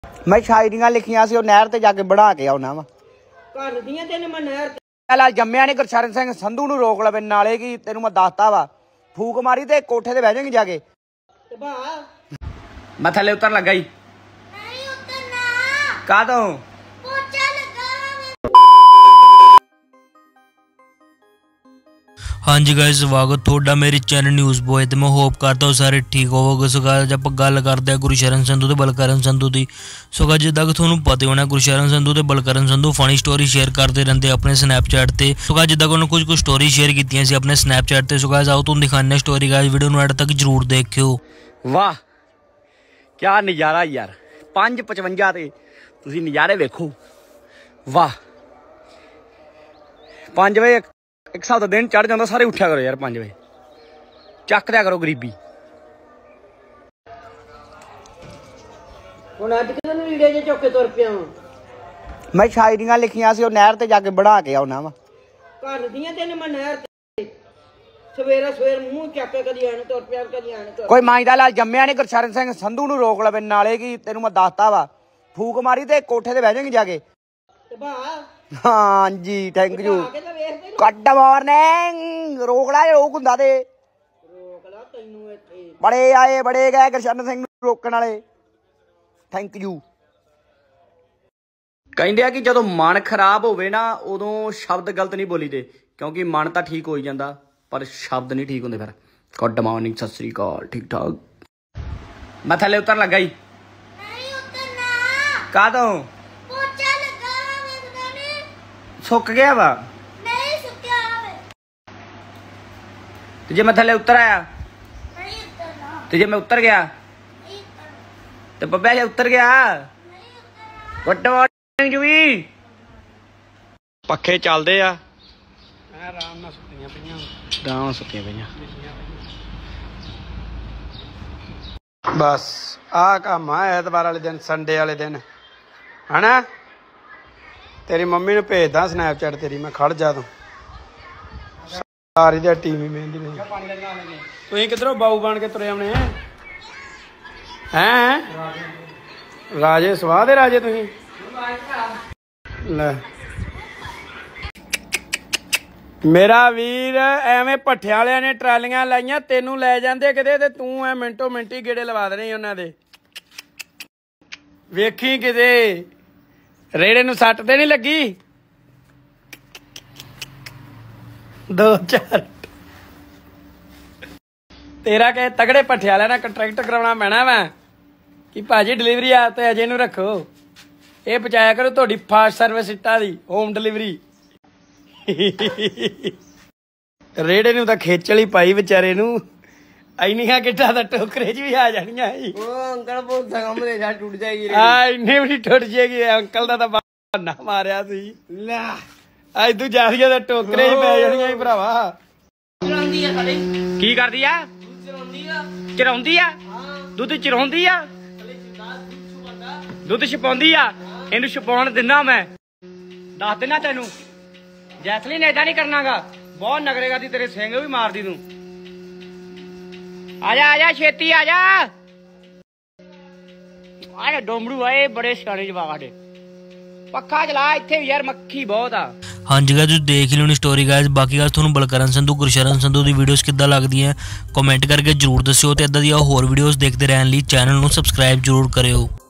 मैं शायरियां लिखियां सी नहर ते जाके बना के आउना वा घर दियां तेन मैं नहर ते जम्मिया नहीं गुरशरण सिंह संधू नूं रोक लवे नाले की तेनू मैं दसता वा फूक मारी ते कोठे ते बह जाएंगे जाके मैं थले उतर लगा ही नहीं उतरना का तो हाँ जी गाइस स्वागत थोड़ा मेरे चैनल न्यूज़ बॉय तो मैं होप करता हूँ सारे ठीक होवोगे। सो गाइस आप गल करते हैं गुरशरण संधू ते बलकरण संधू की। सो गाइस जिद्दां कि तुहानूं पता होना गुरशरण संधू ते Balkaran Sandhu funny story share करते रहते अपने स्नैपचैट ते। सो गाइस जिद्दां कि उन्होंने कुछ स्टोरी शेयर कीतियां सी अपने स्नैपचैट ते। सो गाइस आओ तुहानूं दिखाने स्टोरी गाइस वीडियो नूं एंड तक जरूर देखियो। वाह क्या नज़ारा यार 5:55 ते तुसीं नज़ारे वेखो। वाह 5 बजे एक साथ दिन चढ़ जाता सारे उठा करो यार 5 बजे चक दिया करो गरीबी। मैं शायरियां लिखियां सी नहर ते जाके बना के आउना वा घर दियां तेन मैं नहर सवेरा सवेर मुंह चक के कदी आने तुर पिया कदी आने कोई मांझदा लाल जम्मिया नहीं गुरशरण सिंह संधू नूं रोक लवे नाले की तेनू मैं दसता वा फूक मारी ते कोठे ते बह जाएंगे जाके। हाँ जी थैंक यू गुड मॉर्निंग रोक ला रोक हुंदा ते बड़े आए बड़े गए गुरशरण सिंह नूं रोकण वाले थैंक यू। ਕਹਿੰਦੇ ਆ ਕਿ ਜਦੋਂ ਮਨ ਖਰਾਬ ਹੋਵੇ ਨਾ ਉਦੋਂ ਸ਼ਬਦ ਗਲਤ ਨਹੀਂ ਬੋਲੀਦੇ ਕਿਉਂਕਿ ਮਨ ਤਾਂ ਠੀਕ ਹੋ ਹੀ ਜਾਂਦਾ ਪਰ ਸ਼ਬਦ ਨਹੀਂ ਠੀਕ ਹੁੰਦੇ। ਫਿਰ ਗੁੱਡ ਮਾਰਨਿੰਗ ਸਤਿ ਸ੍ਰੀ ਅਕਾਲ ਠੀਕ ਠਾਕ ਮੈਂ ਥੱਲੇ ਉਤਰਨ ਲੱਗਾ ਹੀ ਨਹੀਂ ਉਤਰਨਾ ਕਾ ਤੋਂ ਪੋਚਾ ਲੱਗਾ ਵੇਖਦਾ ਨਹੀਂ ਸੁੱਕ ਗਿਆ ਵਾ ਨਹੀਂ ਸੁੱਕਿਆ ਵੇ ਤੇ ਜੇ ਮੈਂ ਥੱਲੇ ਉਤਰ ਆਇਆ ਨਹੀਂ ਉਤਰਨਾ ਤੇ ਜੇ ਮੈਂ ਉਤਰ ਗਿਆ ਨਹੀਂ ਉਤਰਨਾ ਤੇ ਬੱਬਾ ਜੇ ਉਤਰ ਗਿਆ ਨਹੀਂ ਉਤਰਨਾ ਗੁੱਡ ਮਾਰਨਿੰਗ ਜੀ ਪੱਖੇ ਚੱਲਦੇ ਆ ਆਰਾਮ ਨਾਲ ਸੁੱਤੀਆਂ ਪਈਆਂ ਦਾਵਾਂ ਸੁੱਤੀਆਂ ਪਈਆਂ ਬਸ ਆਹ ਕੰਮ ਆ ਐਤਵਾਰ ਵਾਲੇ ਦਿਨ ਸੰਡੇ ਵਾਲੇ ਦਿਨ ਹਨਾ। ਤੇਰੀ ਮੰਮੀ ਨੂੰ ਭੇਜਦਾ ਸਨੈਪਚੈਟ ਤੇਰੀ ਮੈਂ ਖੜ ਜਾ ਤੂੰ ਸਾਰੀ ਦਿਹਾੜੀ ਟੀਵੀ ਵੇਖਦੀ ਰਹੀ। ਤੁਸੀਂ ਕਿੱਧਰੋਂ ਬਾਊ ਬਣ ਕੇ ਤੁਰੇ ਆਉਣੇ ਹੈਂ ਰਾਜੇ ਸਵਾਹ ਦੇ ਰਾਜੇ ਤੁਸੀਂ ਲੈ ਮੇਰਾ ਵੀਰ ਐਵੇਂ ਭੱਠਿਆਂ ਵਾਲਿਆਂ ਨੇ ਟਰਾਲੀਆਂ ਲਾਈਆਂ ਤੈਨੂੰ ਲੈ ਜਾਂਦੇ ਕਿਤੇ ਤੇ ਤੂੰ ਐ ਮਿੰਟੋ ਮਿੰਟੀ ਗੇੜੇ ਲਵਾ ਦੇਣੇ ਉਹਨਾਂ ਦੇ ਵੇਖੀ ਕਿਤੇ ਰੇੜੇ ਨੂੰ ਸੱਟ ਤੇ ਨਹੀਂ ਲੱਗੀ 2-4 ਤੇਰਾ ਕਿ ਤਗੜੇ ਭੱਠਿਆਂ ਵਾਲਿਆਂ ਨਾਲ ਕੰਟਰੈਕਟ ਕਰਾਉਣਾ ਪੈਣਾ ਵਾ ਕਿ ਭਾਜੀ ਡਿਲੀਵਰੀ ਆ ਤੇ ਅਜੇ ਨੂੰ ਰੱਖੋ ਇਹ ਪਹੁੰਚਾਇਆ ਕਰੋ ਤੁਹਾਡੀ ਫਾਸਟ ਸਰਵਿਸ ਇੱਟਾਂ ਦੀ ਹੋਮ ਡਿਲੀਵਰੀ। ਰੇੜੇ ਨੂੰ ਤਾਂ ਖੇਚਲ ਹੀ ਪਾਈ ਵਿਚਾਰੇ ਨੂੰ ਇੰਨੀਆਂ ਕਿੱਟਾਂ ਦਾ ਟੋਕਰੇ 'ਚ ਵੀ ਆ ਜਾਣੀਆਂ ਸੀ। ਉਹ ਅੰਕਲ ਬਹੁਤ ਸਾਹਮਣੇ ਜਾ ਟੁੱਟ ਜਾਏਗੀ ਆ ਇੰਨੇ ਵੀ ਟੁੱਟ ਜਾਏਗੀ ਅੰਕਲ ਦਾ ਤਾਂ ਬਹਾਨਾ ਮਾਰਿਆ ਸੀ ਲੈ ਅੱਜ ਤੂੰ ਜਾਰੀਆਂ ਦਾ ਟੋਕਰੇ 'ਚ ਪੈ ਜਾਣੀਆਂ ਸੀ ਭਰਾਵਾ। ਕੀ ਕਰਦੀ ਆ ਚਰਾਉਂਦੀ ਆ ਦੁੱਧ ਚਰਾਉਂਦੀ ਆ ਦੁੱਧ ਛਪਾਉਂਦੀ ਆ ਇਹਨੂੰ ਛਪਾਉਣ ਦਿੰਦਾ ਮੈਂ ਦੱਸ ਦਿਨਾ ਤੈਨੂੰ ਜੈਸਲੀਨ ਏਦਾਂ ਨਹੀਂ ਕਰਨਾਗਾ ਬਹੁਤ ਨਗਰੇਗਾ ਦੀ ਤੇਰੇ ਸਿੰਘ ਵੀ ਮਾਰਦੀ ਤੂੰ। ਆ ਜਾ ਛੇਤੀ ਆ ਜਾ ਆਏ ਡੋਮੜੂ ਆਏ ਬੜੇ ਸਿਆਣੇ ਜਵਾਕ ਸਾਡੇ ਪੱਖਾ ਚਲਾ ਇੱਥੇ ਵੀ ਯਾਰ ਮੱਖੀ ਬਹੁਤ ਆ। हाँ जी गाइस देख लो स्टोरी गाइस बाकी गाइस तुहानूं बलकरण संधू गुरशरण संधू की वीडियोस किद्दां लगदियां कमेंट करके जरूर दस्सिओ ते इदां दी होर वीडियोस देखते रहने लई चैनल नूं सबसक्राइब जरूर करियो।